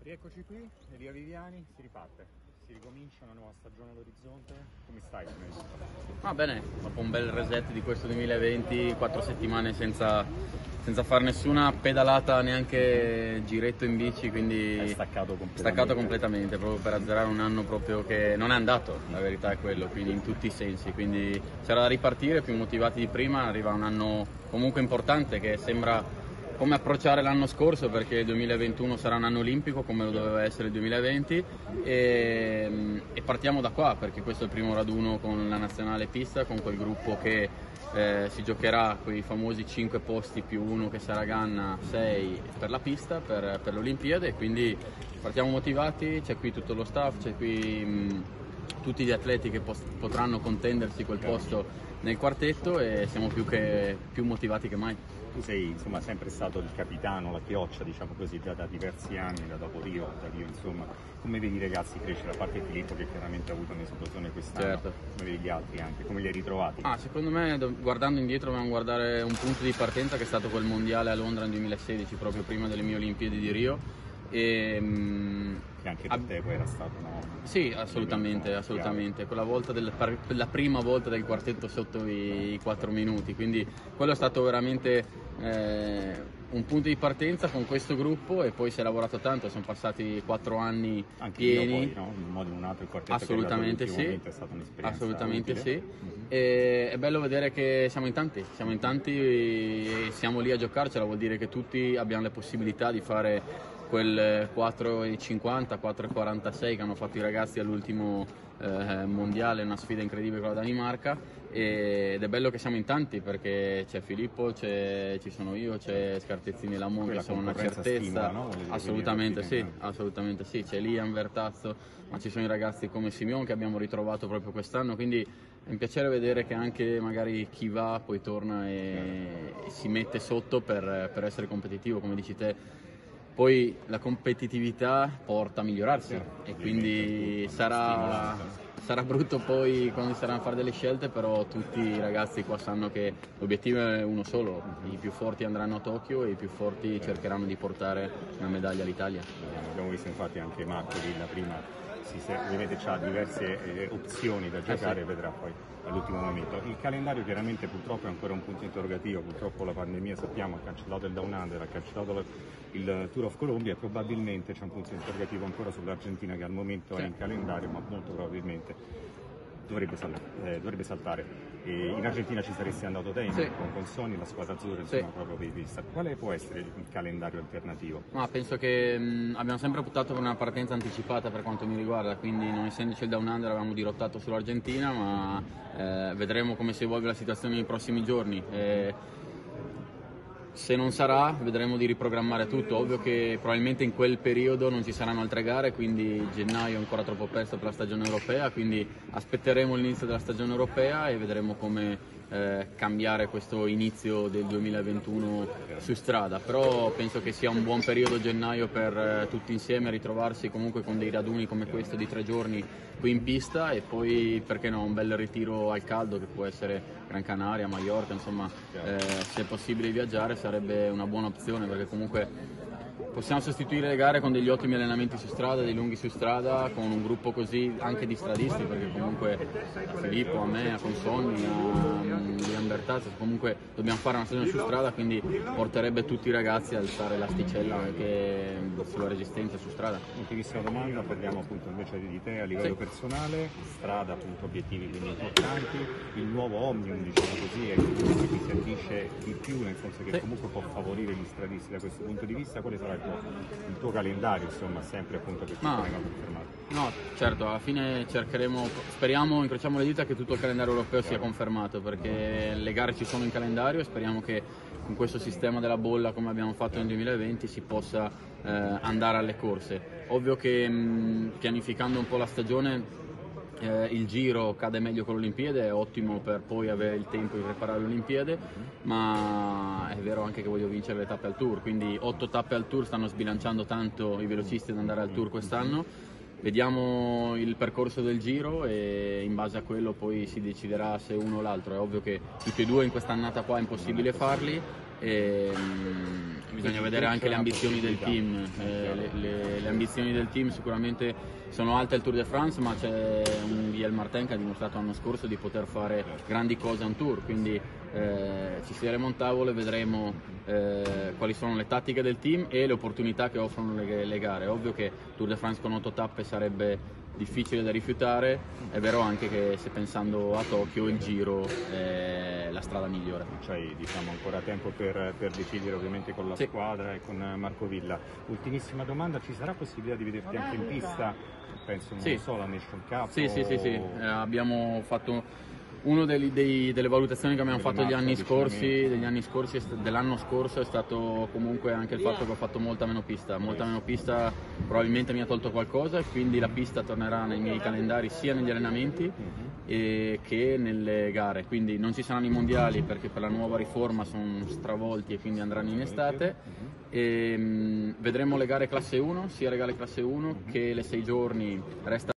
Rieccoci qui, Elia Viviani, si riparte, si ricomincia una nuova stagione all'orizzonte. Come stai? Va bene, dopo un bel reset di questo 2020, 4 settimane senza fare nessuna pedalata, neanche giretto in bici, quindi È staccato completamente proprio per azzerare un anno proprio che non è andato, la verità è quello, quindi in tutti i sensi, quindi c'era da ripartire, più motivati di prima, arriva un anno comunque importante che sembra come approcciare l'anno scorso, perché il 2021 sarà un anno olimpico come lo doveva essere il 2020 e partiamo da qua, perché questo è il primo raduno con la nazionale pista, con quel gruppo che si giocherà quei famosi 5 posti più uno che sarà Ganna, 6 per la pista, per le Olimpiadi, quindi partiamo motivati, c'è qui tutto lo staff, c'è qui tutti gli atleti che potranno contendersi quel posto nel quartetto e siamo più motivati che mai. Tu sei insomma sempre stato il capitano, la chioccia, diciamo così, già da diversi anni, da dopo Rio, insomma. Come vedi i ragazzi crescere, a parte Filippo che chiaramente ha avuto un'esplosione quest'anno, certo. Come vedi gli altri anche, come li hai ritrovati? Secondo me guardando indietro dobbiamo guardare un punto di partenza che è stato quel mondiale a Londra nel 2016, proprio prima delle mie Olimpiadi di Rio. Che anche per te poi era stato, no? Sì, assolutamente. Quella volta la prima volta del quartetto sotto i 4 minuti, quindi quello è stato veramente un punto di partenza con questo gruppo e poi si è lavorato tanto, sono passati 4 anni anche pieni. Poi, no? In un modo o in un altro il quartetto Assolutamente sì, è stata un'esperienza assolutamente utile. sì. E è bello vedere che siamo in tanti e siamo lì a giocarcela, vuol dire che tutti abbiamo le possibilità di fare quel 4,50, 4,46 che hanno fatto i ragazzi all'ultimo mondiale, una sfida incredibile con la Danimarca, ed è bello che siamo in tanti perché c'è Filippo, ci sono io, c'è Scartezzini e Lamont che sono una certezza. Stimola, no? Assolutamente sì, c'è Liam Vertazzo, ma ci sono i ragazzi come Simeon che abbiamo ritrovato proprio quest'anno, quindi è un piacere vedere che anche magari chi va poi torna e si mette sotto per essere competitivo, come dici te. Poi la competitività porta a migliorarsi e quindi sarà brutto poi quando si saranno a fare delle scelte, però tutti i ragazzi qua sanno che l'obiettivo è uno solo, i più forti andranno a Tokyo e i più forti cercheranno di portare una medaglia all'Italia. Abbiamo visto infatti anche Marco Villa prima, ovviamente ha diverse opzioni da giocare e vedrà poi all'ultimo momento. Il calendario chiaramente purtroppo è ancora un punto interrogativo, purtroppo la pandemia sappiamo ha cancellato il Down Under, ha cancellato il Tour of Colombia e probabilmente c'è un punto interrogativo ancora sull'Argentina che al momento è in calendario ma molto probabilmente dovrebbe saltare. E in Argentina ci saresti andato te con Sony, la squadra azzurra, insomma, proprio per vista. Quale può essere il calendario alternativo? Penso che abbiamo sempre optato per una partenza anticipata per quanto mi riguarda, quindi non essendoci il Down Under avevamo dirottato sull'Argentina, ma vedremo come si evolve la situazione nei prossimi giorni. Se non sarà, vedremo di riprogrammare tutto. Ovvio che probabilmente in quel periodo non ci saranno altre gare, quindi gennaio è ancora troppo presto per la stagione europea, quindi aspetteremo l'inizio della stagione europea e vedremo come cambiare questo inizio del 2021 su strada. Però penso che sia un buon periodo gennaio per tutti insieme ritrovarsi comunque con dei raduni come questo di 3 giorni qui in pista e poi perché no un bel ritiro al caldo che può essere Gran Canaria, Maiorca, insomma se è possibile viaggiare sarebbe una buona opzione perché comunque possiamo sostituire le gare con degli ottimi allenamenti su strada, dei lunghi su strada, con un gruppo così anche di stradisti, perché comunque a Filippo, a me, a Consonni, a Liam Bertazzo, comunque dobbiamo fare una stagione su strada, quindi porterebbe tutti i ragazzi a alzare l'asticella anche sulla resistenza su strada. Ultimissima domanda, parliamo appunto invece di te a livello personale, strada, appunto obiettivi quindi importanti, il nuovo Omnium diciamo così è quello che ti si addice di più, nel senso che comunque può favorire gli stradisti da questo punto di vista. Quale sarà il tuo calendario, insomma, sempre appunto che ti venga confermato? No, certo, alla fine speriamo, incrociamo le dita che tutto il calendario europeo sia confermato, perché le gare ci sono in calendario e speriamo che con questo sistema della bolla come abbiamo fatto nel 2020 si possa andare alle corse. Ovvio che pianificando un po' la stagione il giro cade meglio con le Olimpiadi, è ottimo per poi avere il tempo di preparare le Olimpiadi, ma è vero anche che voglio vincere le tappe al Tour, quindi 8 tappe al Tour stanno sbilanciando tanto i velocisti ad andare al Tour quest'anno. Vediamo il percorso del giro e in base a quello poi si deciderà se uno o l'altro. È ovvio che tutti e due in quest'annata qua è impossibile farli Bisogna vedere anche le ambizioni del team. Le ambizioni del team sicuramente sono alte al Tour de France, ma c'è un Guillaume Martin che ha dimostrato l'anno scorso di poter fare grandi cose a un Tour, quindi ci siederemo un tavolo e vedremo quali sono le tattiche del team e le opportunità che offrono le gare. È ovvio che Tour de France con 8 tappe sarebbe difficile da rifiutare, è vero anche che se pensando a Tokyo il Giro è la strada migliore. C'hai ancora tempo per decidere ovviamente con la squadra e con Marco Villa. Ultimissima domanda, ci sarà possibilità di vederti anche in pista? Penso, non so, la Nation Cup? Sì. Abbiamo fatto una delle valutazioni che abbiamo fatto dell'anno scorso è stato comunque anche il fatto che ho fatto molta meno pista probabilmente mi ha tolto qualcosa, e quindi la pista tornerà nei miei calendari sia negli allenamenti che nelle gare, quindi non ci saranno i mondiali perché per la nuova riforma sono stravolti e quindi andranno in estate, e vedremo le gare classe 1, sia le gare classe 1 che le 6 giorni resta